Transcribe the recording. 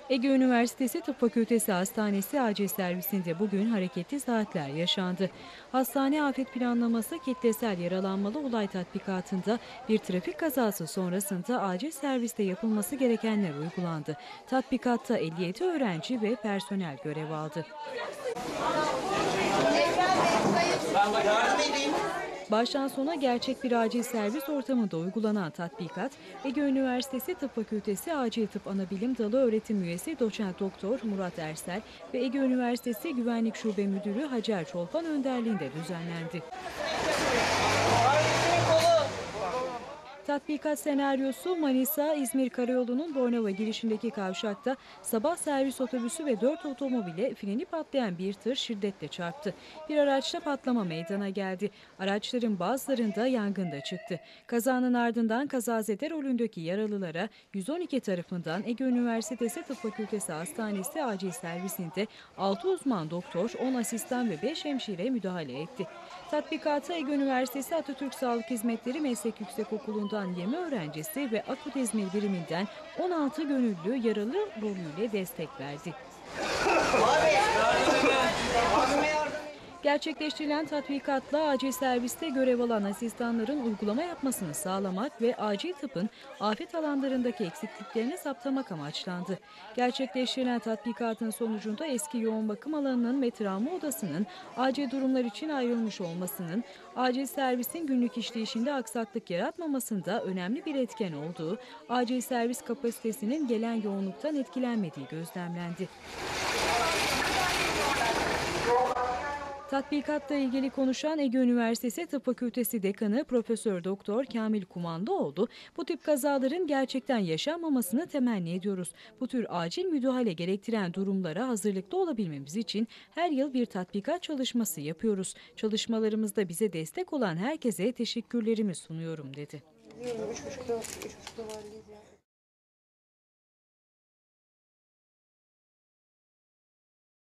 Ege Üniversitesi Tıp Fakültesi Hastanesi acil servisinde bugün hareketli saatler yaşandı. Hastane afet planlaması kitlesel yaralanmalı olay tatbikatında bir trafik kazası sonrasında acil serviste yapılması gerekenler uygulandı. Tatbikatta 57 öğrenci ve personel görev aldı. Baştan sona gerçek bir acil servis ortamında uygulanan tatbikat, Ege Üniversitesi Tıp Fakültesi Acil Tıp Anabilim Dalı öğretim üyesi doçent doktor Murat Ersel ve Ege Üniversitesi Güvenlik Şube Müdürü Hacer Çolpan önderliğinde düzenlendi. Tatbikat senaryosu Manisa-İzmir Karayolu'nun Bornova girişindeki kavşakta sabah servis otobüsü ve 4 otomobile freni patlayan bir tır şiddetle çarptı. Bir araçta patlama meydana geldi. Araçların bazılarında yangında çıktı. Kazanın ardından kazazede rolündeki yaralılara 112 tarafından Ege Üniversitesi Tıp Fakültesi Hastanesi acil servisinde 6 uzman doktor, 10 asistan ve 5 hemşire müdahale etti. Tatbikata Ege Üniversitesi Atatürk Sağlık Hizmetleri Meslek Yüksekokulu'ndan 20 öğrencisi ve Akut İzmir biriminden 16 gönüllü yaralı rolüyle destek verdi. Gerçekleştirilen tatbikatla acil serviste görev alan asistanların uygulama yapmasını sağlamak ve acil tıpın afet alanlarındaki eksikliklerini saptamak amaçlandı. Gerçekleştirilen tatbikatın sonucunda eski yoğun bakım alanının ve travma odasının acil durumlar için ayrılmış olmasının, acil servisin günlük işleyişinde aksaklık yaratmamasında önemli bir etken olduğu, acil servis kapasitesinin gelen yoğunluktan etkilenmediği gözlemlendi. Tatbikatla ilgili konuşan Ege Üniversitesi Tıp Fakültesi Dekanı Profesör Doktor Kamil Kumandıoğlu, bu tip kazaların gerçekten yaşanmamasını temenni ediyoruz. Bu tür acil müdahale gerektiren durumlara hazırlıklı olabilmemiz için her yıl bir tatbikat çalışması yapıyoruz. Çalışmalarımızda bize destek olan herkese teşekkürlerimi sunuyorum dedi.